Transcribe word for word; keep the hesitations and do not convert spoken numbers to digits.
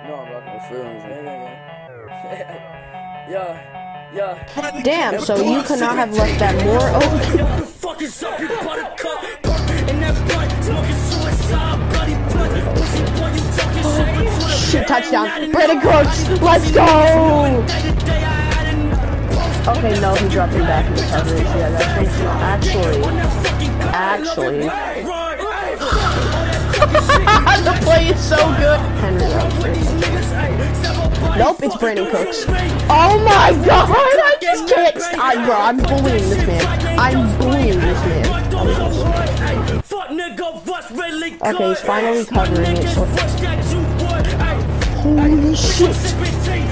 No, I'm rocking the feelings. Yeah, yeah. Damn, so you could not have left that more open. Shit, touchdown. Brandin Cooks, let's go! Okay, no, he dropped him back in the coverage. Yeah, that's actually, actually. The play is so good. Henry Nope, it's Brandin Cooks. Oh my god, I just can't stop, bro. I'm bullying this man. I'm bullying this man. Okay, he's finally covering it. So holy shit.